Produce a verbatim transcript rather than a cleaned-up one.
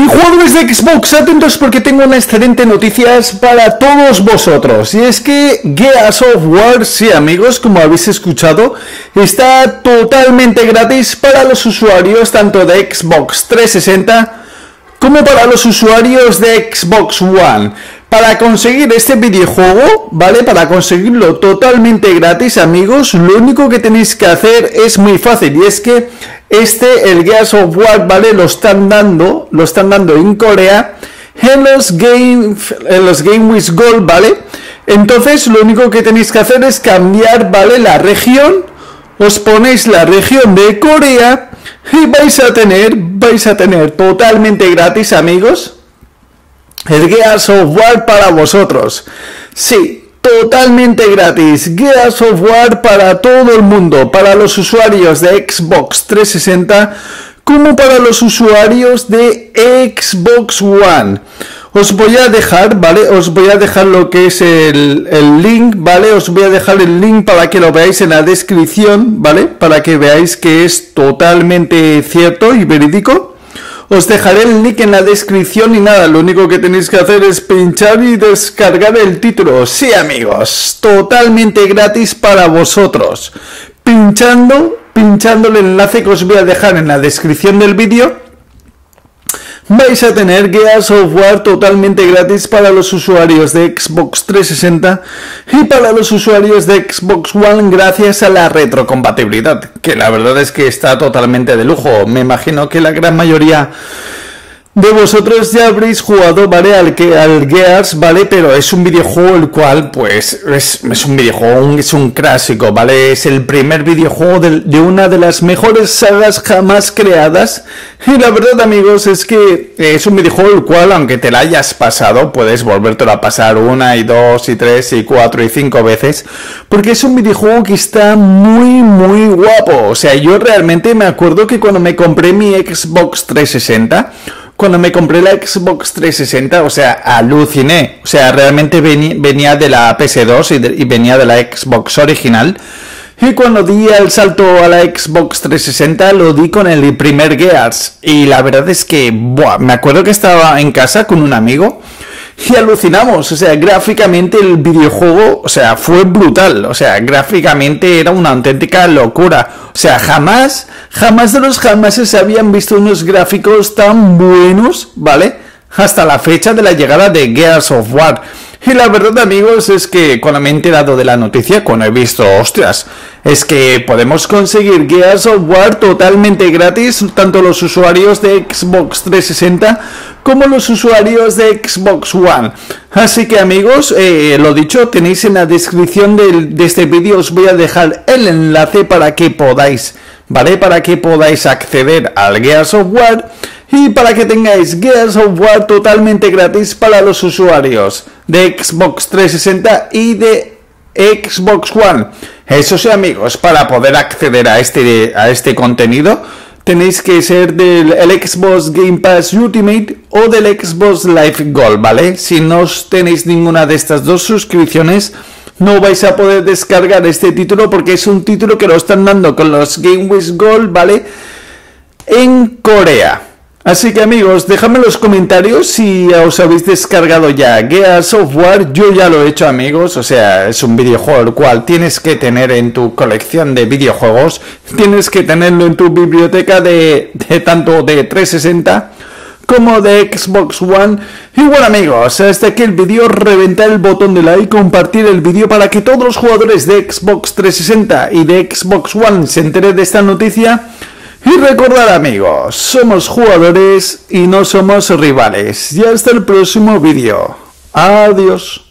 Y jugadores de Xbox, atentos porque tengo una excelente noticias para todos vosotros. Y es que Gears of War, sí amigos, como habéis escuchado, está totalmente gratis para los usuarios tanto de Xbox trescientos sesenta como para los usuarios de Xbox One. Para conseguir este videojuego, ¿vale? Para conseguirlo totalmente gratis, amigos, lo único que tenéis que hacer es muy fácil. Y es que este, el Gears of War, ¿vale? Lo están dando, lo están dando en Corea en los Game, en los Game with Gold, ¿vale? Entonces, lo único que tenéis que hacer es cambiar, ¿vale? La región, os ponéis la región de Corea y vais a tener, vais a tener totalmente gratis, amigos, el Gears of War para vosotros. Sí, totalmente gratis. Gears of War para todo el mundo, para los usuarios de Xbox trescientos sesenta como para los usuarios de Xbox One. Os voy a dejar, ¿vale? Os voy a dejar lo que es el, el link, ¿vale? Os voy a dejar el link para que lo veáis en la descripción, ¿vale? Para que veáis que es totalmente cierto y verídico. Os dejaré el link en la descripción y nada, lo único que tenéis que hacer es pinchar y descargar el título. Sí amigos, totalmente gratis para vosotros. Pinchando, pinchando el enlace que os voy a dejar en la descripción del vídeo, vais a tener Gears of War totalmente gratis para los usuarios de Xbox trescientos sesenta y para los usuarios de Xbox One gracias a la retrocompatibilidad, que la verdad es que está totalmente de lujo. Me imagino que la gran mayoría de vosotros ya habréis jugado, ¿vale? Al, que, al Gears, ¿vale? Pero es un videojuego el cual, pues, es, es un videojuego, es un clásico, ¿vale? Es el primer videojuego de, de una de las mejores sagas jamás creadas. Y la verdad, amigos, es que es un videojuego el cual, aunque te la hayas pasado, puedes volvértelo a pasar una y dos y tres y cuatro y cinco veces. Porque es un videojuego que está muy, muy guapo. O sea, yo realmente me acuerdo que cuando me compré mi Xbox trescientos sesenta... Cuando me compré la Xbox trescientos sesenta, o sea, aluciné. O sea, realmente venía, venía de la P S dos y, de, y venía de la Xbox original. Y cuando di el salto a la Xbox trescientos sesenta, lo di con el primer Gears. Y la verdad es que, buah, me acuerdo que estaba en casa con un amigo y alucinamos. O sea, gráficamente el videojuego, o sea, fue brutal. O sea, gráficamente era una auténtica locura. O sea, jamás, jamás de los jamases se habían visto unos gráficos tan buenos, ¿vale? Hasta la fecha de la llegada de Gears of War. Y la verdad, amigos, es que cuando me he enterado de la noticia, cuando he visto, ostras, es que podemos conseguir Gears of War totalmente gratis, tanto los usuarios de Xbox trescientos sesenta como los usuarios de Xbox One. Así que, amigos, eh, lo dicho, tenéis en la descripción de, de este vídeo, os voy a dejar el enlace para que podáis, ¿vale? Para que podáis acceder al Gears of War y para que tengáis Gears of War totalmente gratis para los usuarios de Xbox trescientos sesenta y de Xbox One. Eso sí, amigos, para poder acceder a este, a este contenido tenéis que ser del el Xbox Game Pass Ultimate o del Xbox Live Gold, ¿vale? Si no tenéis ninguna de estas dos suscripciones, no vais a poder descargar este título porque es un título que lo están dando con los Game with Gold, ¿vale? En Corea. Así que, amigos, dejadme en los comentarios si os habéis descargado ya Gears of War. Yo ya lo he hecho, amigos. O sea, es un videojuego el cual tienes que tener en tu colección de videojuegos. Tienes que tenerlo en tu biblioteca de, de tanto de trescientos sesenta como de Xbox One. Y bueno, amigos, hasta aquí el vídeo. Reventar el botón de like, compartir el vídeo para que todos los jugadores de Xbox trescientos sesenta y de Xbox One se enteren de esta noticia. Y recordad, amigos, somos jugadores y no somos rivales. Y hasta el próximo vídeo. Adiós.